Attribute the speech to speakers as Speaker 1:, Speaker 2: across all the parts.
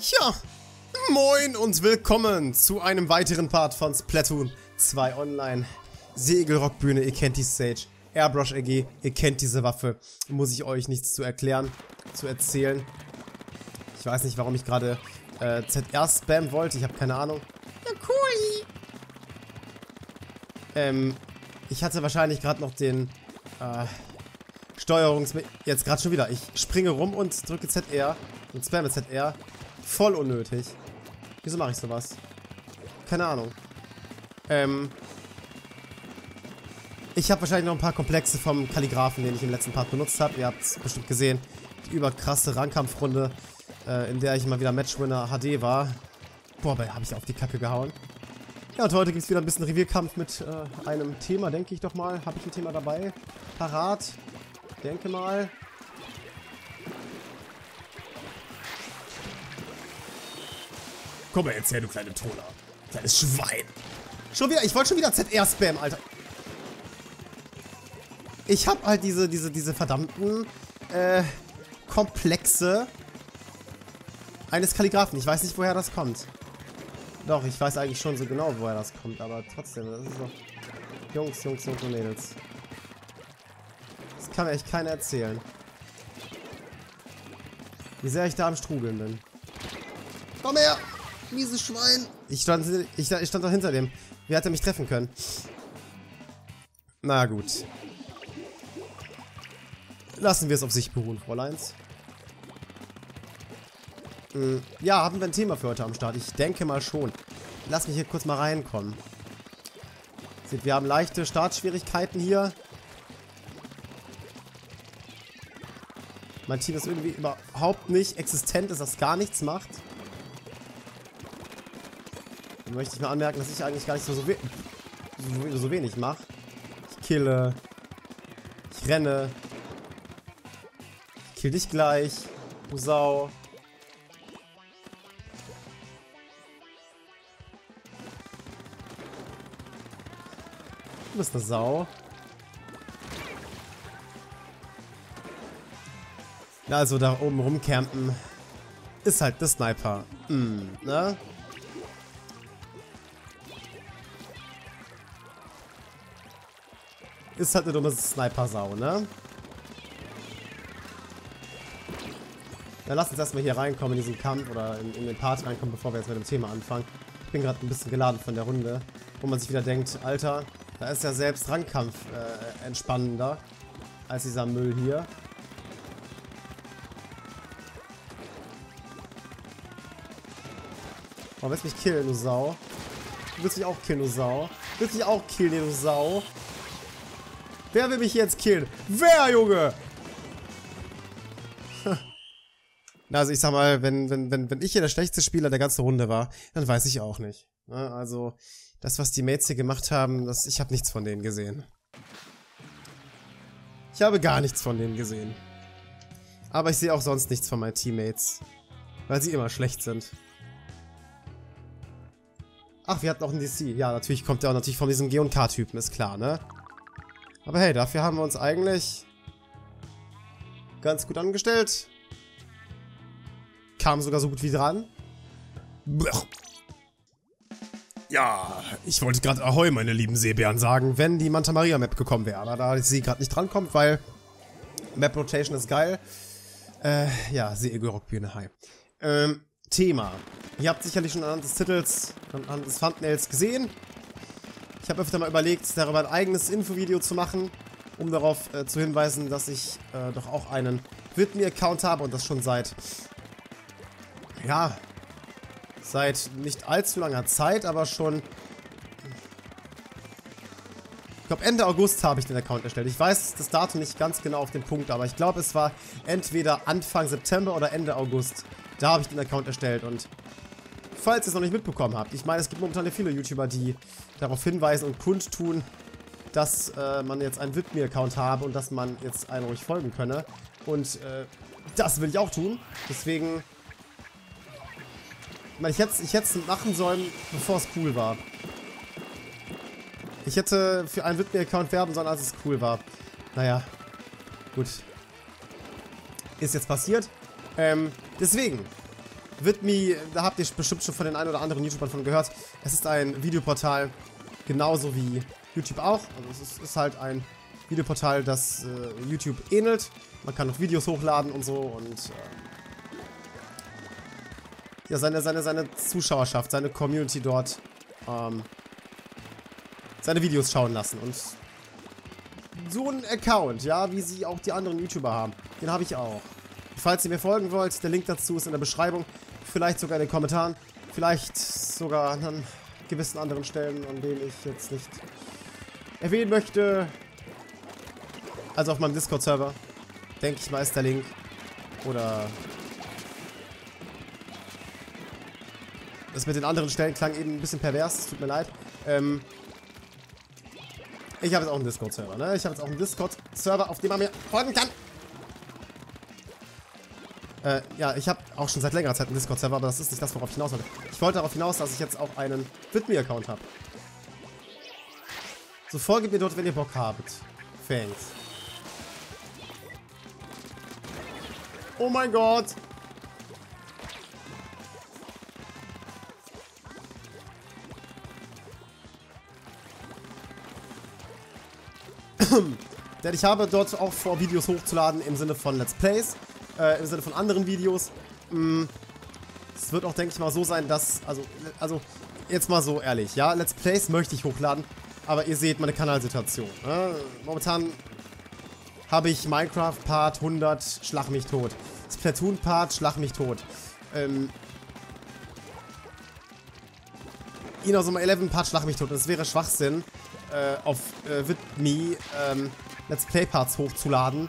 Speaker 1: Ja, moin und willkommen zu einem weiteren Part von Splatoon 2 Online. Segelrockbühne, ihr kennt die Stage. Airbrush AG, ihr kennt diese Waffe. Muss ich euch nichts zu erklären, zu erzählen. Ich weiß nicht, warum ich gerade ZR spammen wollte, ich habe keine Ahnung. Ja, cool. Ich hatte wahrscheinlich gerade noch den Jetzt gerade schon wieder. Ich springe rum und drücke ZR und spamme ZR. Voll unnötig. Wieso mache ich sowas? Keine Ahnung. Ich habe wahrscheinlich noch ein paar Komplexe vom Kalligraphen, den ich im letzten Part benutzt habe. Ihr habt es bestimmt gesehen. Die überkrasse Rangkampfrunde, in der ich mal wieder Matchwinner HD war. Boah, aber habe ich auf die Kacke gehauen. Ja, und heute gibt es wieder ein bisschen Revierkampf mit einem Thema, denke ich doch mal. Habe ich ein Thema dabei? Parat? Denke mal. Komm mal jetzt her, du kleine Troller. Kleines Schwein. Schon wieder, ich wollte schon wieder ZR spammen, Alter. Ich habe halt diese verdammten Komplexe eines Kalligraphen. Ich weiß nicht, woher das kommt. Doch, ich weiß eigentlich schon so genau, woher das kommt, aber trotzdem, das ist doch... Jungs und Mädels. Das kann mir echt keiner erzählen. Wie sehr ich da am Strudeln bin. Komm her! Mieses Schwein! Ich stand doch hinter dem. Wie hat er mich treffen können? Na gut. Lassen wir es auf sich beruhen, Fräuleins. Ja, haben wir ein Thema für heute am Start? Ich denke mal schon. Lass mich hier kurz mal reinkommen. Seht, wir haben leichte Startschwierigkeiten hier. Mein Team ist irgendwie überhaupt nicht existent, dass das gar nichts macht. Dann möchte ich mal anmerken, dass ich eigentlich gar nicht so wenig mache. Ich kille. Ich renne. Ich kill dich gleich. Du Sau. Du bist eine Sau. Ja, also da oben rumcampen ist halt der Sniper. Ne? Ist halt eine dumme Sniper-Sau, ne? Ja, lass uns erstmal hier reinkommen in diesen Kampf oder in den Part reinkommen, bevor wir jetzt mit dem Thema anfangen. Ich bin gerade ein bisschen geladen von der Runde, wo man sich wieder denkt, Alter, da ist ja selbst Rangkampf entspannender als dieser Müll hier. Oh, willst du mich killen, du Sau? Du willst mich auch killen, du Sau? Du willst mich auch killen, du Sau? Wer will mich jetzt killen? Wer, Junge? Na, also ich sag mal, wenn ich hier der schlechteste Spieler der ganzen Runde war, dann weiß ich auch nicht. Also, das, was die Mates hier gemacht haben, ich habe nichts von denen gesehen. Ich habe gar nichts von denen gesehen. Aber ich sehe auch sonst nichts von meinen Teammates. Weil sie immer schlecht sind. Ach, wir hatten auch einen DC. Ja, natürlich kommt der auch natürlich von diesem G&K-Typen, ist klar, ne? Aber hey, dafür haben wir uns eigentlich ganz gut angestellt. Kam sogar so gut wie dran. Ja, ich wollte gerade Ahoi, meine lieben Seebären, sagen, wenn die Manta Maria Map gekommen wäre. Aber da sie gerade nicht drankommt, weil Map Rotation ist geil. Ja, Segelrockbühne, hi. Thema. Ihr habt sicherlich schon anhand des Titels, anhand des Thumbnails gesehen. Ich habe öfter mal überlegt, darüber ein eigenes Infovideo zu machen, um darauf zu hinweisen, dass ich doch auch einen Widme-Account habe und das schon seit nicht allzu langer Zeit, aber schon, ich glaube Ende August habe ich den Account erstellt. Ich weiß das Datum nicht ganz genau auf den Punkt, aber ich glaube es war entweder Anfang September oder Ende August. Da habe ich den Account erstellt und falls ihr es noch nicht mitbekommen habt, ich meine, es gibt momentan viele YouTuber, die darauf hinweisen und kundtun, dass man jetzt einen Widme-Account habe und dass man jetzt einen ruhig folgen könne. Und das will ich auch tun. Deswegen, ich hätte es machen sollen, bevor es cool war. Ich hätte für einen Widme-Account werben sollen, als es cool war. Naja, gut. Ist jetzt passiert. Deswegen, Vidme, da habt ihr bestimmt schon von den ein oder anderen YouTubern von gehört. Es ist ein Videoportal, genauso wie YouTube auch. Also es ist halt ein Videoportal, das YouTube ähnelt. Man kann noch Videos hochladen und so und ja, seine Zuschauerschaft, seine Community dort seine Videos schauen lassen. Und so ein Account, ja, wie sie auch die anderen YouTuber haben, den habe ich auch. Falls ihr mir folgen wollt, der Link dazu ist in der Beschreibung, vielleicht sogar in den Kommentaren, vielleicht sogar an gewissen anderen Stellen, an denen ich jetzt nicht erwähnen möchte. Also auf meinem Discord-Server, denke ich mal, ist der Link. Oder das mit den anderen Stellen klang eben ein bisschen pervers, es tut mir leid. Ich habe jetzt auch einen Discord-Server, ne? Ich habe jetzt auch einen Discord-Server, auf dem man mir folgen kann. Ja, ich habe auch schon seit längerer Zeit einen Discord-Server, aber das ist nicht das, worauf ich hinaus wollte. Ich wollte darauf hinaus, dass ich jetzt auch einen Vidme-Account habe. So, folgt mir dort, wenn ihr Bock habt. Thanks. Oh mein Gott! Denn ich habe dort auch vor, Videos hochzuladen im Sinne von Let's Plays, im Sinne von anderen Videos. Es wird auch, denke ich mal, so sein, dass, also jetzt mal so ehrlich, ja, Let's Plays möchte ich hochladen, aber ihr seht meine Kanalsituation. Momentan habe ich Minecraft Part 100, schlag mich tot. Splatoon Part, schlag mich tot. Inazuma 11 Part, schlag mich tot. Es wäre Schwachsinn, auf Vidme Let's Play Parts hochzuladen,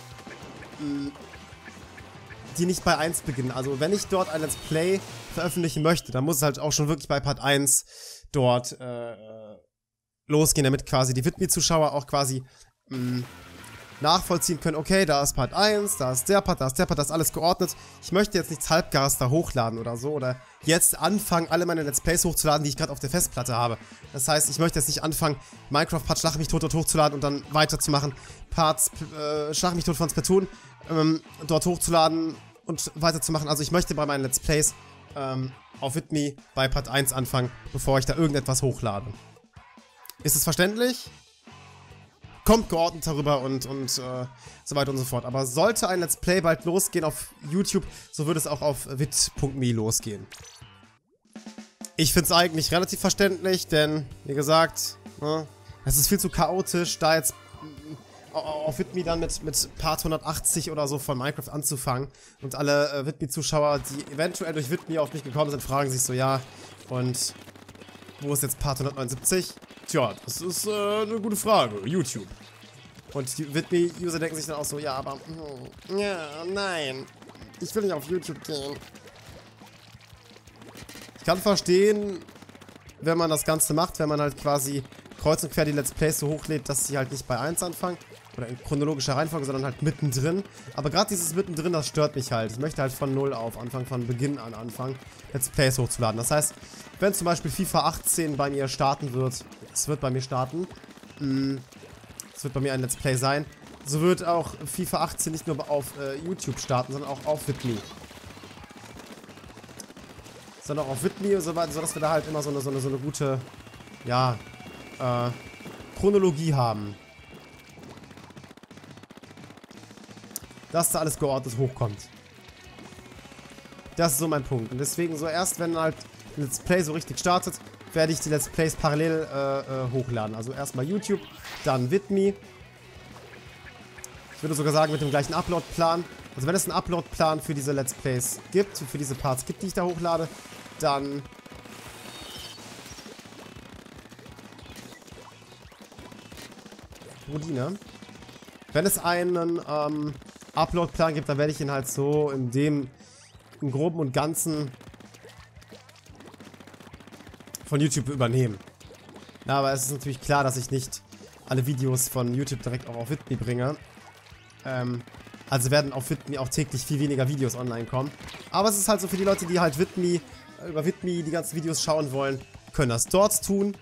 Speaker 1: die nicht bei 1 beginnen. Also wenn ich dort ein Let's Play veröffentlichen möchte, dann muss es halt auch schon wirklich bei Part 1 dort losgehen, damit quasi die Vidme-Zuschauer auch quasi nachvollziehen können, okay, da ist Part 1, da ist der Part, da ist der Part, da ist alles geordnet. Ich möchte jetzt nichts Halbgares da hochladen oder so, oder jetzt anfangen, alle meine Let's Plays hochzuladen, die ich gerade auf der Festplatte habe. Das heißt, ich möchte jetzt nicht anfangen, Minecraft Part Schlag mich tot dort hochzuladen und dann weiterzumachen, Parts Schlag mich tot von Splatoon dort hochzuladen und weiterzumachen. Also ich möchte bei meinen Let's Plays auf Vidme bei Part 1 anfangen, bevor ich da irgendetwas hochlade. Ist es verständlich? Kommt geordnet darüber und so weiter und so fort. Aber sollte ein Let's Play bald losgehen auf YouTube, so würde es auch auf vid.me losgehen. Ich finde es eigentlich relativ verständlich, denn, wie gesagt, es ist viel zu chaotisch, da jetzt auf Vidme dann mit Part 180 oder so von Minecraft anzufangen. Und alle Vidme-Zuschauer, die eventuell durch Vidme auf mich gekommen sind, fragen sich so, ja, und wo ist jetzt Part 179? Tja, das ist eine gute Frage. YouTube. Und die Vidme-User denken sich dann auch so, ja, aber, ja, nein, ich will nicht auf YouTube gehen. Ich kann verstehen, wenn man das Ganze macht, wenn man halt quasi kreuz und quer die Let's Plays so hochlädt, dass sie halt nicht bei 1 anfangen, oder in chronologischer Reihenfolge, sondern halt mittendrin. Aber gerade dieses mittendrin, das stört mich halt. Ich möchte halt von 0 auf anfangen, von Beginn an anfangen, Let's Plays hochzuladen. Das heißt, wenn zum Beispiel FIFA 18 bei mir starten wird, es wird bei mir starten, es wird bei mir ein Let's Play sein, so wird auch FIFA 18 nicht nur auf YouTube starten, sondern auch auf Vidme. Sondern auch auf Vidme, sodass wir da halt immer so eine gute, ja, Chronologie haben. Dass da alles geordnet hochkommt. Das ist so mein Punkt. Und deswegen so erst, wenn halt Let's Play so richtig startet, werde ich die Let's Plays parallel hochladen. Also erstmal YouTube, dann Vidme. Ich würde sogar sagen, mit dem gleichen Upload-Plan. Also wenn es einen Upload-Plan für diese Let's Plays gibt, für diese Parts gibt, die ich da hochlade, dann Rodine. Wenn es einen Upload-Plan gibt, dann werde ich ihn halt so im Groben und Ganzen von YouTube übernehmen. Ja, aber es ist natürlich klar, dass ich nicht alle Videos von YouTube direkt auch auf Vidme bringe. Also werden auf Vidme auch täglich viel weniger Videos online kommen. Aber es ist halt so für die Leute, die halt über Vidme die ganzen Videos schauen wollen, können das dort tun.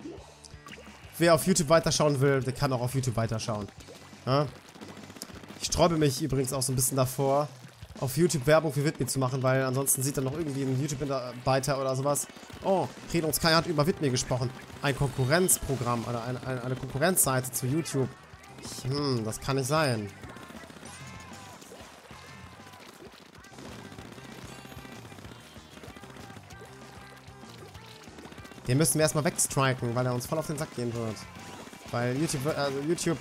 Speaker 1: Wer auf YouTube weiterschauen will, der kann auch auf YouTube weiterschauen. Ja? Ich sträube mich übrigens auch so ein bisschen davor, auf YouTube Werbung für Whitney zu machen, weil ansonsten sieht dann noch irgendwie ein YouTube-Mitarbeiter oder sowas: Oh, Redung Sky hat über Whitney gesprochen. Ein Konkurrenzprogramm oder eine Konkurrenzseite zu YouTube. Das kann nicht sein. Den müssen wir erstmal wegstriken, weil er uns voll auf den Sack gehen wird. Weil YouTube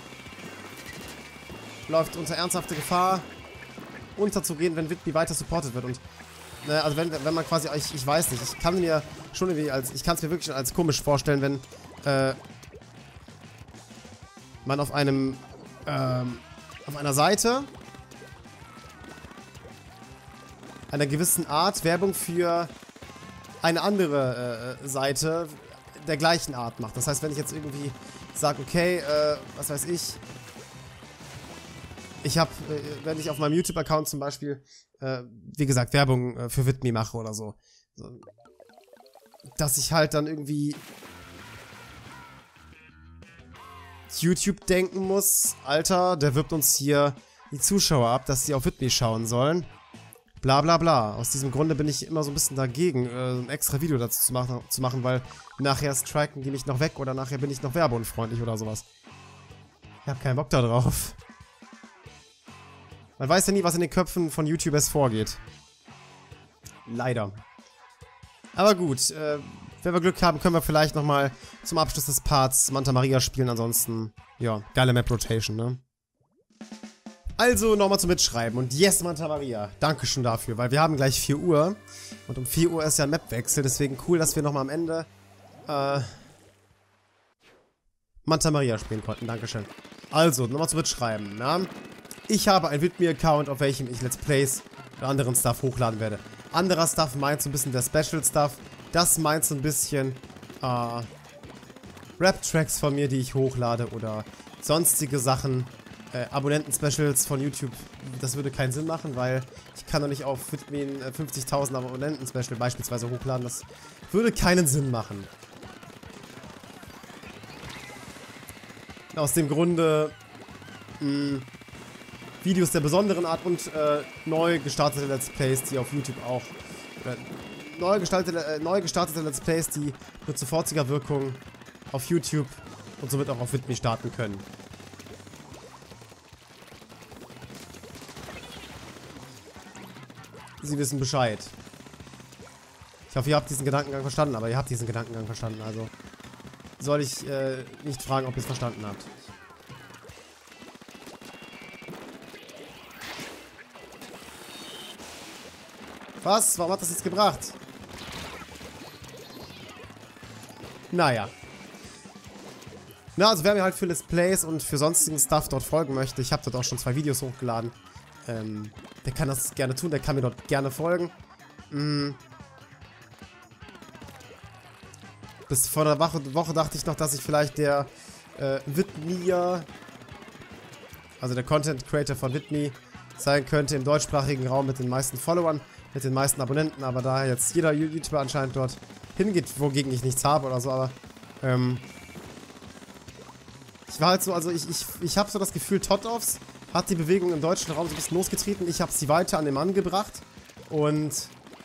Speaker 1: läuft unter ernsthafte Gefahr, unterzugehen, wenn Whitney weiter supportet wird. Und also wenn man quasi, ich weiß nicht, ich kann mir schon irgendwie ich kann es mir wirklich als komisch vorstellen, wenn man auf einer Seite einer gewissen Art Werbung für eine andere Seite der gleichen Art macht. Das heißt, wenn ich jetzt irgendwie sage, okay, was weiß ich, wenn ich auf meinem YouTube-Account zum Beispiel, wie gesagt, Werbung für Whitney mache oder so, dass ich halt dann irgendwie YouTube denken muss: Alter, der wirbt uns hier die Zuschauer ab, dass sie auf Whitney schauen sollen. Bla bla bla. Aus diesem Grunde bin ich immer so ein bisschen dagegen, ein extra Video dazu zu machen, weil nachher striken die mich noch weg oder nachher bin ich noch werbeunfreundlich oder sowas. Ich hab keinen Bock da drauf. Man weiß ja nie, was in den Köpfen von YouTubers vorgeht. Leider. Aber gut, wenn wir Glück haben, können wir vielleicht nochmal zum Abschluss des Parts Manta Maria spielen. Ansonsten, ja, geile Map-Rotation, ne? Also nochmal zum Mitschreiben. Und yes, Manta Maria. Dankeschön dafür, weil wir haben gleich 4 Uhr. Und um 4 Uhr ist ja ein Mapwechsel. Deswegen cool, dass wir nochmal am Ende Manta Maria spielen konnten. Dankeschön. Also, nochmal zum Mitschreiben. Ja? Ich habe einen Whitney-Account, auf welchem ich Let's Plays oder anderen Stuff hochladen werde. Anderer Stuff meint so ein bisschen der Special-Stuff. Das meint so ein bisschen Rap-Tracks von mir, die ich hochlade oder sonstige Sachen. Abonnenten-Specials von YouTube, das würde keinen Sinn machen, weil ich kann doch nicht auf Whitney ein 50.000 Abonnenten-Special beispielsweise hochladen. Das würde keinen Sinn machen. Aus dem Grunde Videos der besonderen Art und neu gestartete Let's Plays, die auf YouTube auch neu gestartete Let's Plays, die mit sofortiger Wirkung auf YouTube und somit auch auf Whitney starten können. Sie wissen Bescheid. Ich hoffe, ihr habt diesen Gedankengang verstanden, aber ihr habt diesen Gedankengang verstanden, also soll ich nicht fragen, ob ihr es verstanden habt. Was? Warum hat das jetzt gebracht? Naja. Na, also wer mir halt für Let's Plays und für sonstigen Stuff dort folgen möchte, ich habe dort auch schon 2 Videos hochgeladen. Der kann das gerne tun, der kann mir dort gerne folgen. Bis vor einer Woche dachte ich noch, dass ich vielleicht der Whitney, also der Content Creator von Whitney, sein könnte im deutschsprachigen Raum mit den meisten Followern, mit den meisten Abonnenten, aber da jetzt jeder YouTuber anscheinend dort hingeht, wogegen ich nichts habe oder so, aber ich war halt so, also ich habe so das Gefühl, Todd-Offs hat die Bewegung im deutschen Raum so ein bisschen losgetreten. Ich habe sie weiter an den Mann gebracht und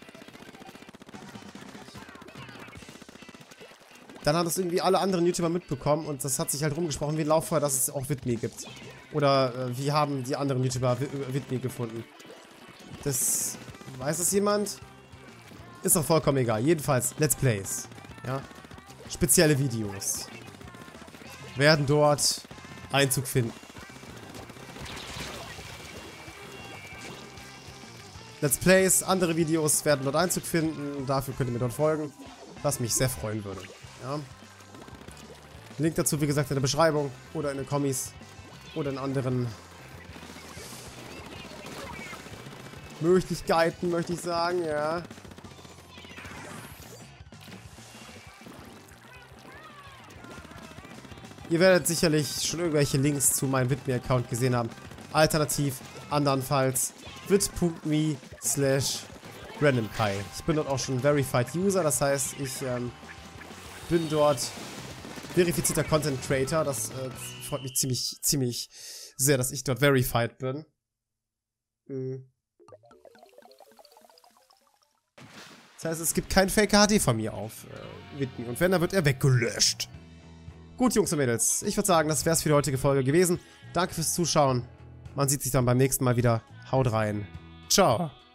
Speaker 1: dann haben das irgendwie alle anderen YouTuber mitbekommen und das hat sich halt rumgesprochen wie ein Lauffeuer, dass es auch Whitney gibt. Oder wie haben die anderen YouTuber Whitney gefunden? Das weiß das jemand? Ist doch vollkommen egal. Jedenfalls Let's Plays. Ja? Spezielle Videos werden dort Einzug finden. Let's Plays, andere Videos werden dort Einzug finden. Dafür könnt ihr mir dort folgen, was mich sehr freuen würde. Ja. Link dazu, wie gesagt, in der Beschreibung oder in den Kommis oder in anderen Möglichkeiten, möchte ich sagen, ja. Ihr werdet sicherlich schon irgendwelche Links zu meinem Whitney-Account gesehen haben. Alternativ, andernfalls wit.me/randomkai. Ich bin dort auch schon Verified User, das heißt, ich bin dort verifizierter Content Creator. Das freut mich ziemlich sehr, dass ich dort verified bin. Das heißt, es gibt kein Fake HD von mir auf Whitney. Und wenn, dann wird er weggelöscht. Gut, Jungs und Mädels. Ich würde sagen, das wäre es für die heutige Folge gewesen. Danke fürs Zuschauen. Man sieht sich dann beim nächsten Mal wieder. Haut rein. Ciao.